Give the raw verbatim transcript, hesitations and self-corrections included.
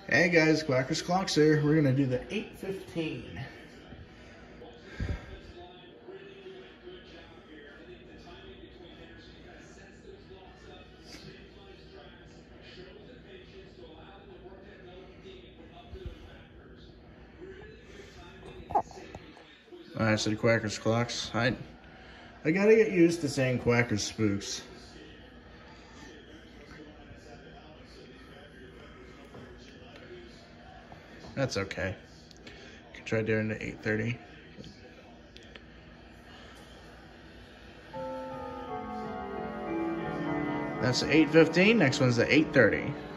Hey guys, Quackers Clocks here. We're gonna do the eight fifteen. I said Quackers Clocks. I I gotta get used to saying Quackers Spooks. That's okay. You can try doing the eight thirty. That's the eight fifteen. Next one's the eight thirty.